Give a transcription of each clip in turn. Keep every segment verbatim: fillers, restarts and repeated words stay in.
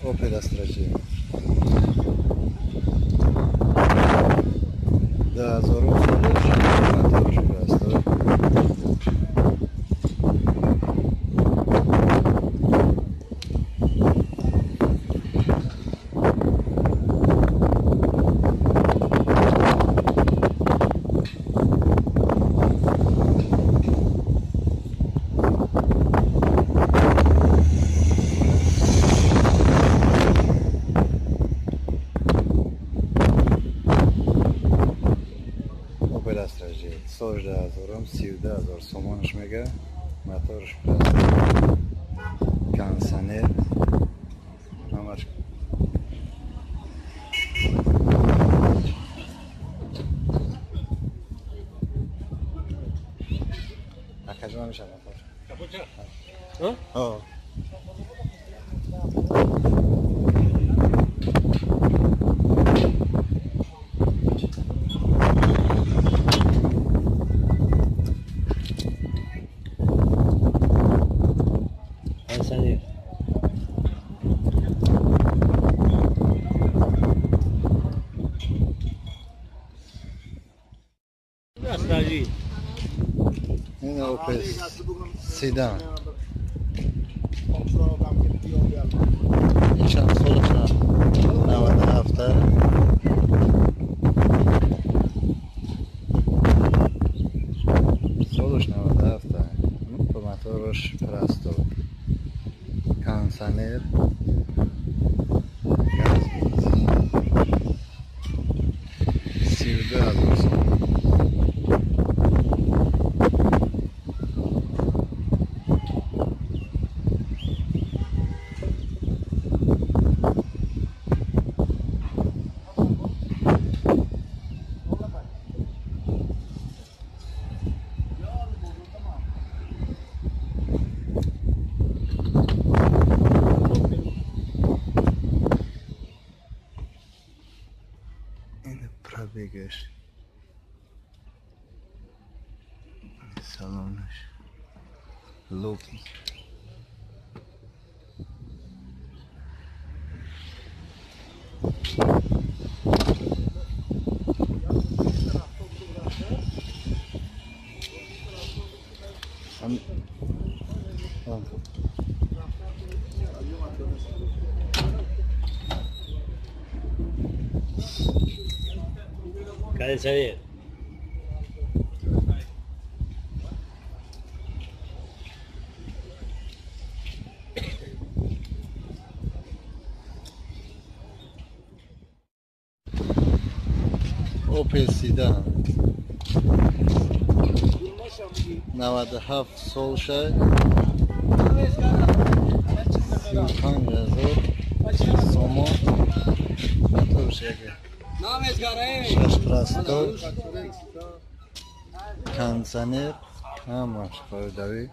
Opel Astra J. Да, здорово. Моторчик простой. Opel Astra J. سوژده هزارم سیزده هزار سومانش میگه. موتورش پلاستیک. کانسنر. همش. اکجا میشه موتور. ها؟ ها. این اوپل سیدان این چند سالش نود و هفت سالش نود و هفت به موتورش پرستو کانسنر سیزده هزار سوم پرابیگش سالونش لوکی Cadê Opel Sedan نود و هفت سالشه سی و پنج هزار سومون موتورش یکی شش پرستو کانسنر همش خریداری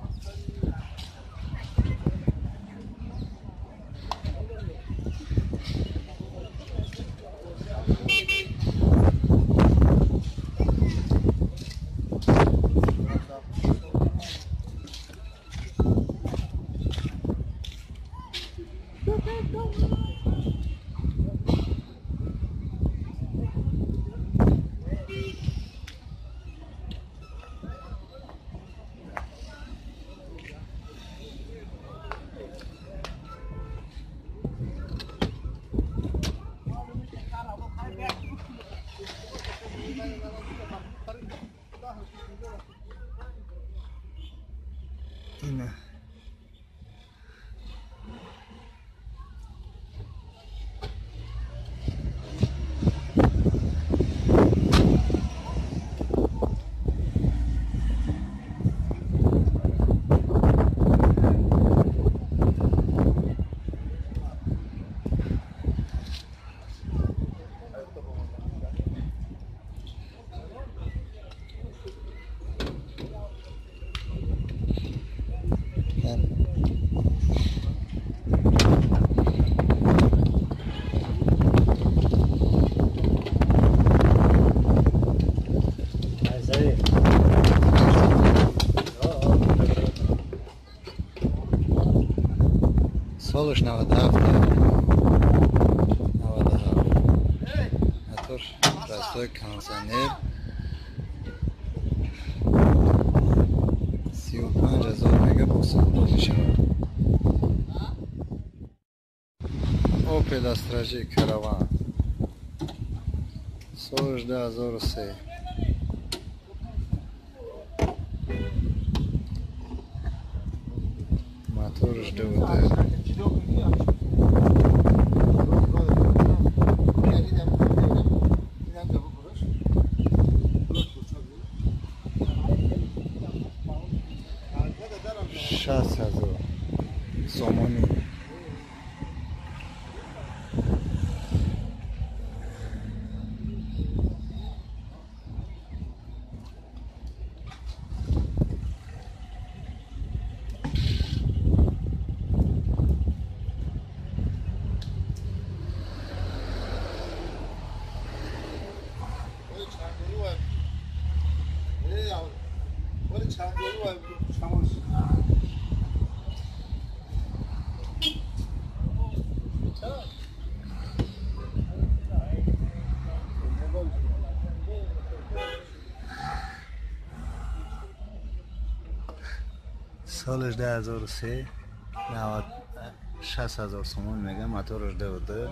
اینه سالش نود و هفت داشته کانسنر سی و پنج هزار مگاپیکسل میشه. اوپل استراژی کاروان سال دو هزار و سه. موتورش دوده. شصت هزار سومونی. سالش ده هزار و سه. نود شصت هزار سومون میگه. موتورش دوده.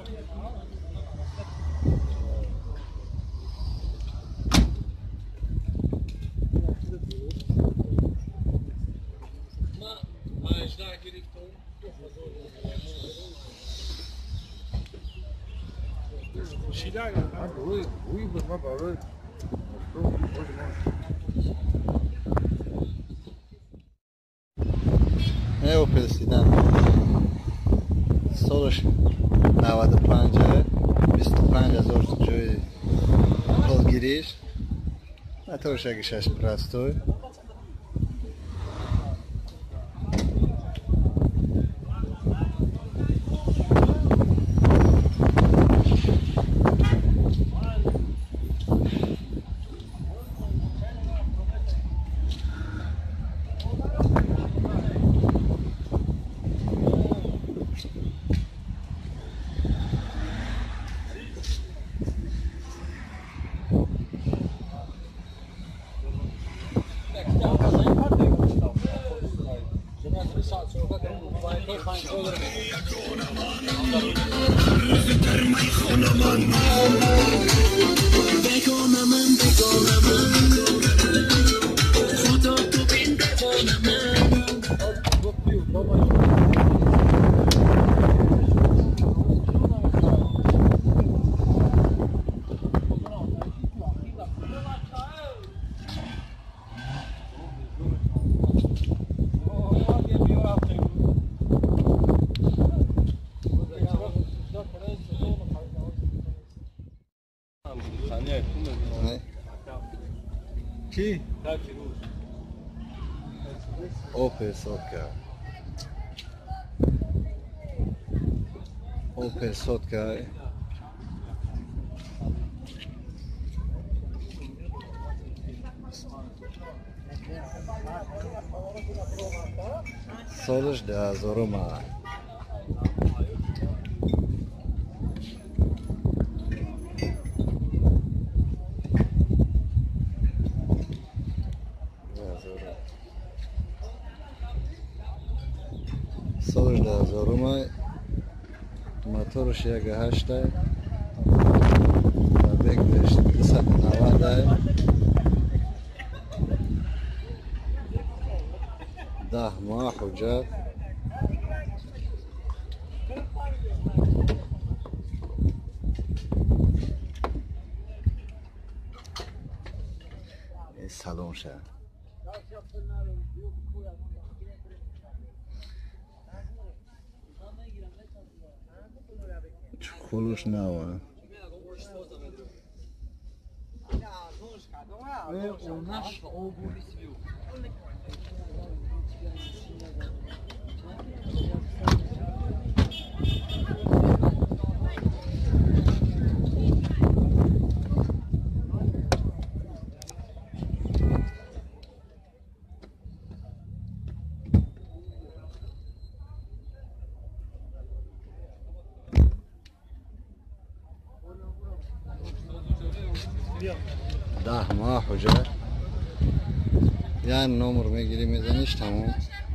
نه اوپل سیدن سالش نود و پنج بیست و پنج هزار جای پلگیریش. موتورش اگه شش پرستوی. کی؟ اوپل سودکا. اوپل سودکا. سالش ده هزار و ما. سالش ده هزار و ما. موتورش یک هشته. بیگش دویست و نود. ده ماه حجت. این سالن شه. خلوش نوه. ده ماه حجه یعنی نمر میگیری میزنیش تموم.